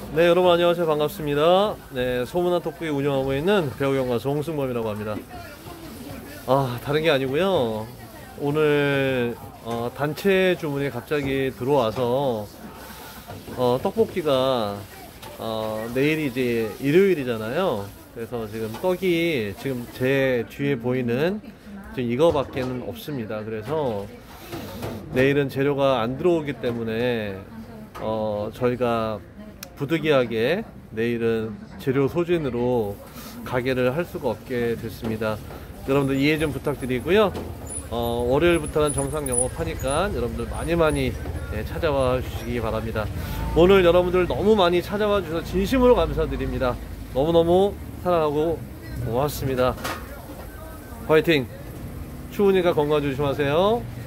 네, 여러분 안녕하세요. 반갑습니다. 네, 소문난 떡볶이 운영하고 있는 배우경가수 홍승범이라고 합니다. 다른 게 아니고요. 오늘 단체 주문이 갑자기 들어와서 떡볶이가 내일이 이제 일요일이잖아요. 그래서 지금 떡이 지금 제 뒤에 보이는 지금 이거밖에는 없습니다. 그래서 내일은 재료가 안 들어오기 때문에 저희가 부득이하게 내일은 재료 소진으로 가게를 할 수가 없게 됐습니다. 여러분들 이해 좀 부탁드리고요. 월요일부터는 정상 영업하니까 여러분들 많이 찾아와 주시기 바랍니다. 오늘 여러분들 너무 많이 찾아와 주셔서 진심으로 감사드립니다. 너무너무 사랑하고 고맙습니다. 화이팅! 추우니까 건강 조심하세요.